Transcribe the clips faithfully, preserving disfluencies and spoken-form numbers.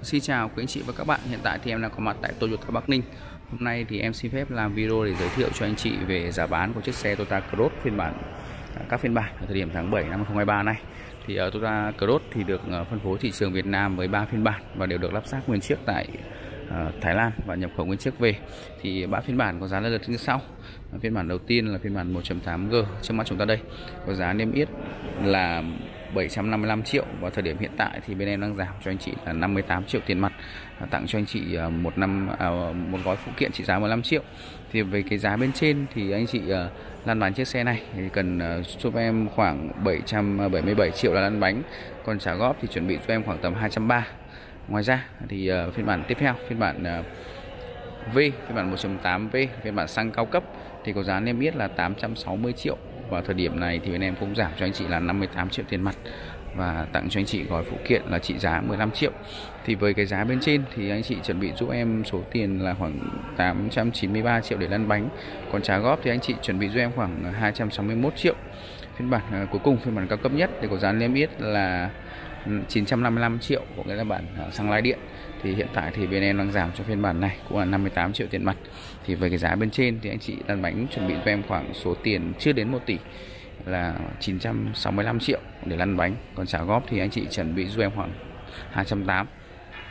Xin chào quý anh chị và các bạn. Hiện tại thì em đang có mặt tại Toyota Bắc Ninh. Hôm nay thì em xin phép làm video để giới thiệu cho anh chị về giá bán của chiếc xe Toyota Cross phiên bản các phiên bản ở thời điểm tháng bảy năm hai không hai ba này. Thì uh, Toyota Cross thì được uh, phân phối thị trường Việt Nam với ba phiên bản và đều được lắp ráp nguyên chiếc tại uh, Thái Lan và nhập khẩu nguyên chiếc về. Thì ba phiên bản có giá lần lượt như sau. Uh, phiên bản đầu tiên là phiên bản một chấm tám G trước mắt chúng ta đây, có giá niêm yết là bảy trăm năm mươi lăm triệu, và thời điểm hiện tại thì bên em đang giảm cho anh chị là năm mươi tám triệu tiền mặt, tặng cho anh chị một năm à, một gói phụ kiện trị giá mười lăm triệu. Thì về cái giá bên trên thì anh chị uh, lăn bánh chiếc xe này thì cần uh, giúp em khoảng bảy trăm bảy mươi bảy triệu là lăn bánh, còn trả góp thì chuẩn bị cho em khoảng tầm hai trăm ba mươi. Ngoài ra thì uh, phiên bản tiếp theo, phiên bản uh, V, phiên bản một chấm tám V, phiên bản xăng cao cấp thì có giá niêm yết là tám trăm sáu mươi triệu, và thời điểm này thì bên em cũng giảm cho anh chị là năm mươi tám triệu tiền mặt và tặng cho anh chị gói phụ kiện là trị giá mười lăm triệu. Thì với cái giá bên trên thì anh chị chuẩn bị giúp em số tiền là khoảng tám trăm chín mươi ba triệu để lăn bánh, còn trả góp thì anh chị chuẩn bị giúp em khoảng hai trăm sáu mươi mốt triệu. Phiên bản uh, cuối cùng, phiên bản cao cấp nhất thì có giá niêm yết là chín trăm năm mươi lăm triệu, có nghĩa là bản uh, xăng lái điện. Thì hiện tại thì bên em đang giảm cho phiên bản này cũng là năm mươi tám triệu tiền mặt. Thì với cái giá bên trên thì anh chị lăn bánh chuẩn bị cho em khoảng số tiền chưa đến một tỷ là chín trăm sáu mươi lăm triệu để lăn bánh, còn trả góp thì anh chị chuẩn bị giúp em khoảng hai trăm tám mươi.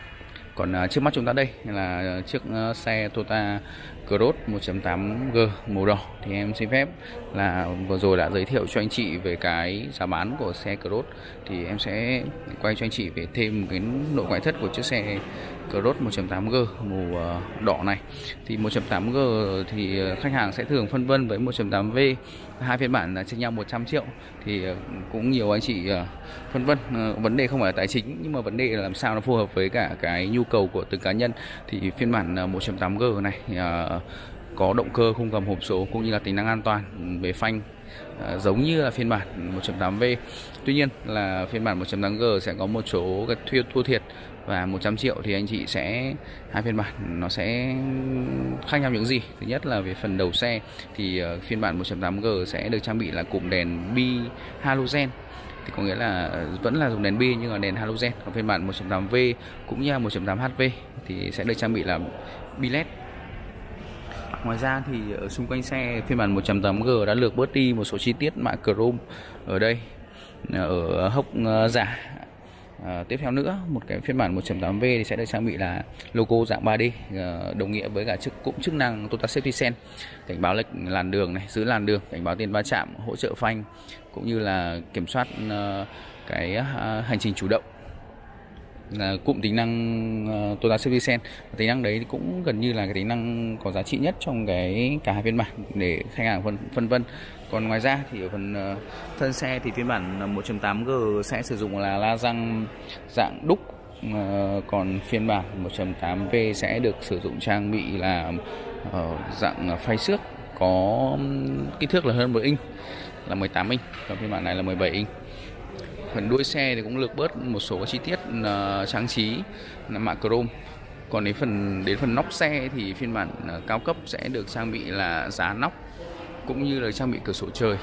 Còn uh, trước mắt chúng ta đây là chiếc uh, xe Toyota Cross một chấm tám G màu đỏ. Thì em xin phép là vừa rồi đã giới thiệu cho anh chị về cái giá bán của xe Cross, thì em sẽ quay cho anh chị về thêm cái nội ngoại thất của chiếc xe Cross một chấm tám G màu uh, đỏ này. Thì một chấm tám G thì khách hàng sẽ thường phân vân với một chấm tám V, hai phiên bản là chênh nhau một trăm triệu. Thì uh, cũng nhiều anh chị uh, phân vân, uh, vấn đề không phải là tài chính nhưng mà vấn đề là làm sao nó phù hợp với cả cái nhu cầu của từng cá nhân. Thì phiên bản uh, một chấm tám G này uh, có động cơ khung gầm hộp số cũng như là tính năng an toàn về phanh uh, giống như là phiên bản một chấm tám V. Tuy nhiên là phiên bản một chấm tám G sẽ có một số cái thua, thua thiệt, và một trăm triệu thì anh chị sẽ hai phiên bản nó sẽ khác nhau những gì. Thứ nhất là về phần đầu xe thì uh, phiên bản một chấm tám G sẽ được trang bị là cụm đèn bi halogen, thì có nghĩa là vẫn là dùng đèn bi nhưng mà đèn halogen. Còn phiên bản một chấm tám V cũng như là một chấm tám H V thì sẽ được trang bị là bi led. Ngoài ra thì ở xung quanh xe, phiên bản một chấm tám G đã lược bớt đi một số chi tiết mạ chrome ở đây, ở hốc giả. À, tiếp theo nữa, một cái phiên bản một chấm tám V thì sẽ được trang bị là logo dạng ba D, à, đồng nghĩa với cả chức cũng chức năng Toyota Safety Sense, cảnh báo lệch làn đường này, giữ làn đường, cảnh báo tiền va chạm, hỗ trợ phanh cũng như là kiểm soát uh, cái uh, hành trình chủ động. Là cụm tính năng uh, Toyota Safety Sense, tính năng đấy cũng gần như là cái tính năng có giá trị nhất trong cái cả hai phiên bản để khách hàng phân phân vân. Còn ngoài ra thì ở phần uh, thân xe thì phiên bản một chấm tám G sẽ sử dụng là la răng dạng đúc, uh, còn phiên bản một chấm tám V sẽ được sử dụng trang bị là uh, dạng phay xước, có kích thước là hơn một inch, là mười tám inch, còn phiên bản này là mười bảy inch. Phần đuôi xe thì cũng lược bớt một số chi tiết uh, trang trí là mạ chrome. Còn đến phần đến phần nóc xe thì phiên bản uh, cao cấp sẽ được trang bị là giá nóc cũng như là trang bị cửa sổ trời.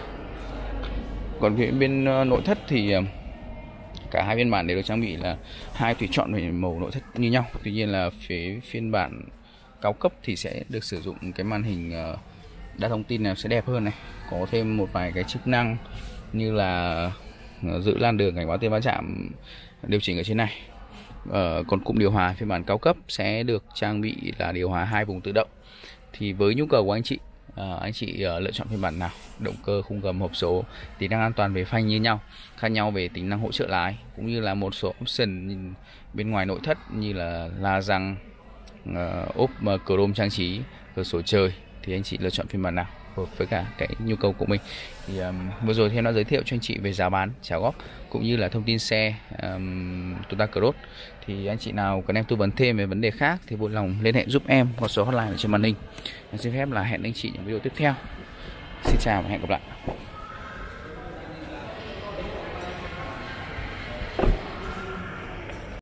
Còn phía bên uh, nội thất thì uh, cả hai phiên bản đều được trang bị là hai tùy chọn về màu nội thất như nhau. Tuy nhiên là phía phiên bản cao cấp thì sẽ được sử dụng cái màn hình uh, đa thông tin này sẽ đẹp hơn này, có thêm một vài cái chức năng như là giữ làn đường, cảnh báo tiền va chạm, điều chỉnh ở trên này. Ờ, còn cụm điều hòa phiên bản cao cấp sẽ được trang bị là điều hòa hai vùng tự động. Thì với nhu cầu của anh chị, à, anh chị uh, lựa chọn phiên bản nào, động cơ khung gầm hộp số, tính năng an toàn về phanh như nhau, khác nhau về tính năng hỗ trợ lái cũng như là một số option bên ngoài nội thất như là la răng, uh, ốp uh, chrome trang trí, cửa sổ trời, thì anh chị lựa chọn phiên bản nào hợp với cả cái nhu cầu của mình. Thì um, vừa rồi thì em đã giới thiệu cho anh chị về giá bán, trả góp cũng như là thông tin xe um, Toyota Cross. Thì anh chị nào cần em tư vấn thêm về vấn đề khác thì vui lòng liên hệ giúp em qua số hotline ở trên màn hình. Em xin phép là hẹn anh chị những video tiếp theo. Xin chào và hẹn gặp lại.